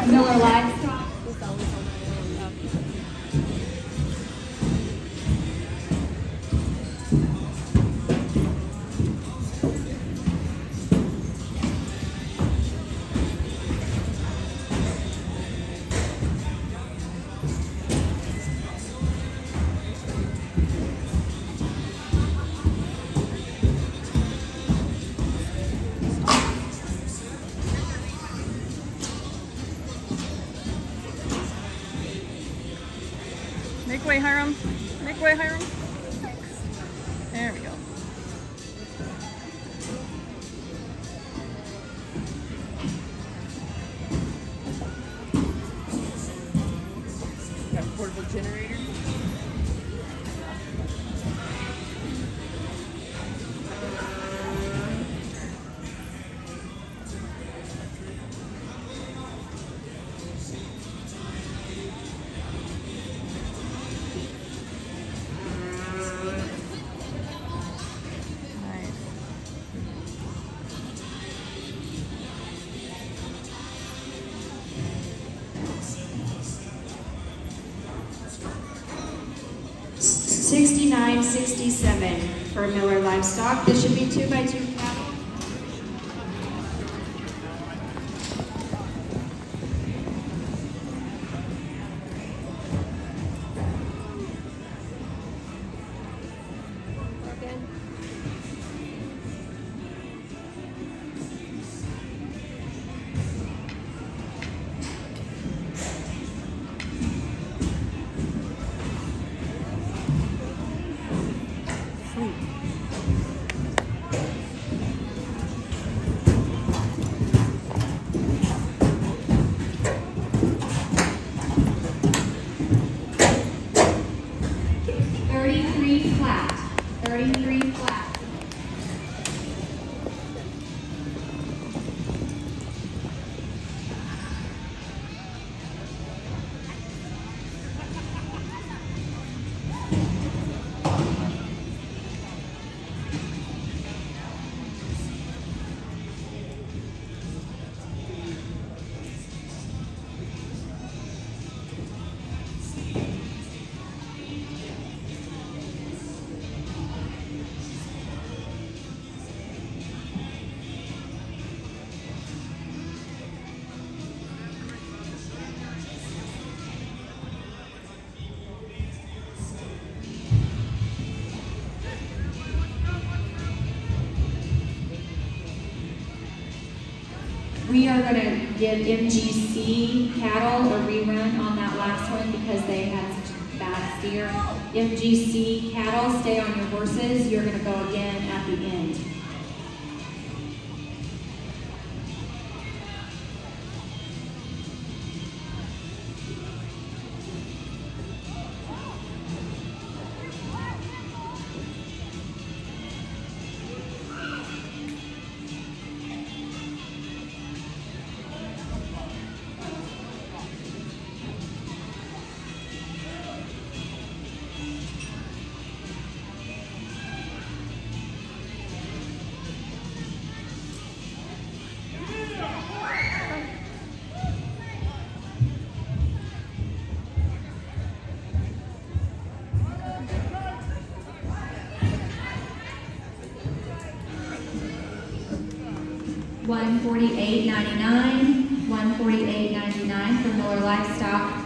Miller Livestock. Make way, Hyrum. Make way, Hyrum. There we go. Got a portable generator. Nice. $69.67 for Miller Livestock. This should be 2x2 cattle. Flat. 33 flat. We are going to give MGC cattle a rerun on that last one because they had such a bad steer. MGC cattle, stay on your horses. You're going to go again at the end. $148.99 for Miller Livestock.